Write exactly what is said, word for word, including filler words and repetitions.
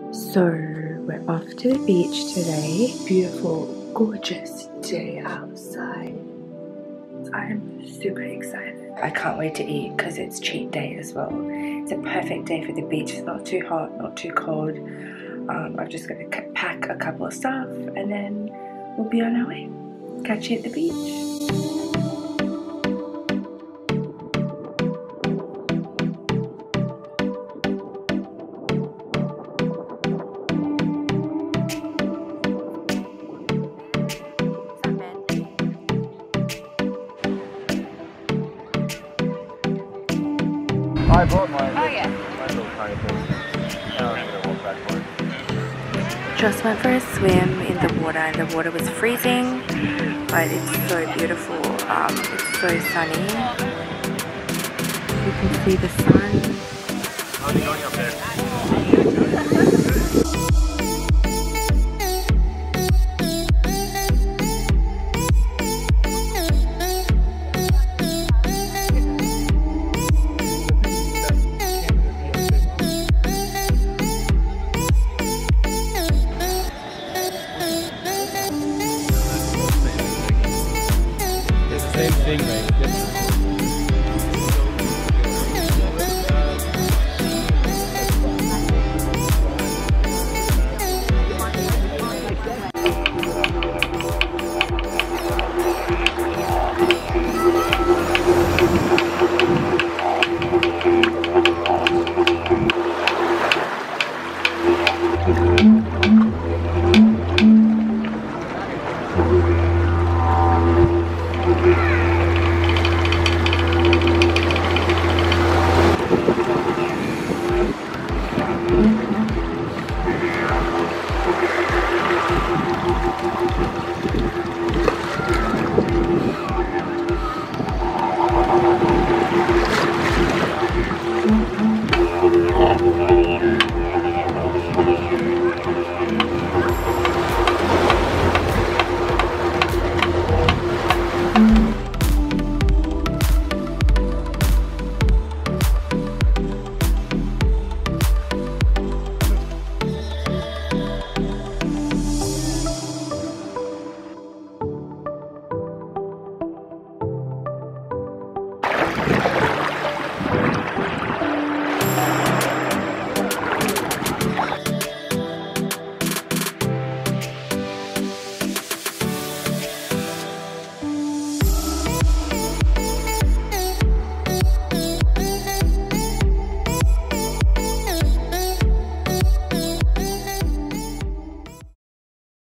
So we're off to the beach today. Beautiful, gorgeous day outside. I'm super excited. I can't wait to eat because it's cheat day as well. It's a perfect day for the beach. It's not too hot, not too cold. Um, I'm just going to pack a couple of stuff and then we'll be on our way. Catch you at the beach. I brought my, oh, yeah. my little tiny thing. Now I'm going to walk back for it. Just went for a swim in the water and the water was freezing, but it's so beautiful. Um, it's so sunny. You can see the sun. How's it going up there?